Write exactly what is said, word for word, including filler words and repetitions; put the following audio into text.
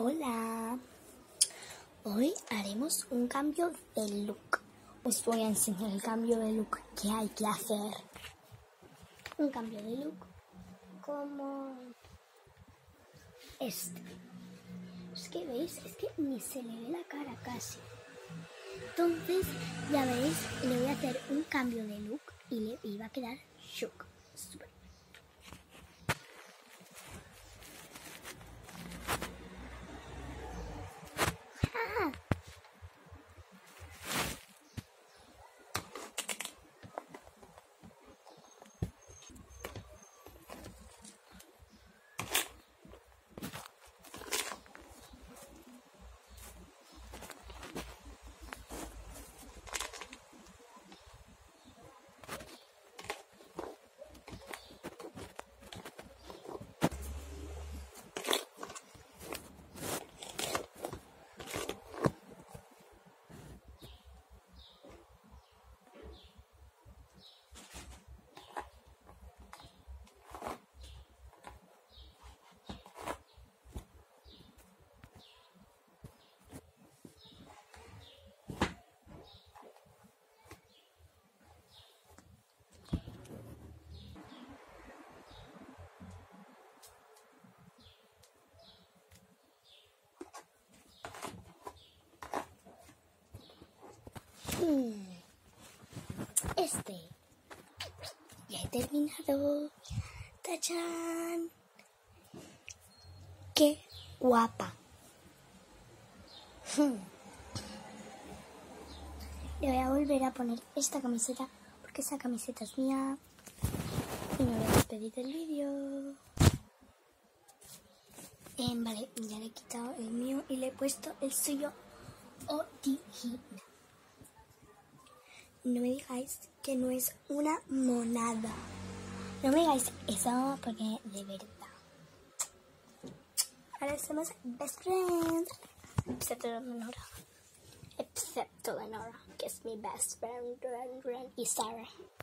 Hola, hoy haremos un cambio de look. Os voy a enseñar el cambio de look que hay que hacer. Un cambio de look como este. Es que veis, es que ni se le ve la cara casi. Entonces, ya veis, le voy a hacer un cambio de look y le y va a quedar shook. Super. ¡Ah! Este. Ya he terminado. ¡Tachán! ¡Qué guapa! Hmm. Le voy a volver a poner esta camiseta porque esa camiseta es mía. Y me voy a despedir del vídeo. Eh, vale, ya le he quitado el mío y le he puesto el suyo original. No me digáis que no es una monada. No me digáis eso porque de verdad. Ahora somos best friends. Excepto Lenora. Excepto Lenora, que es mi best friend, y Sarah.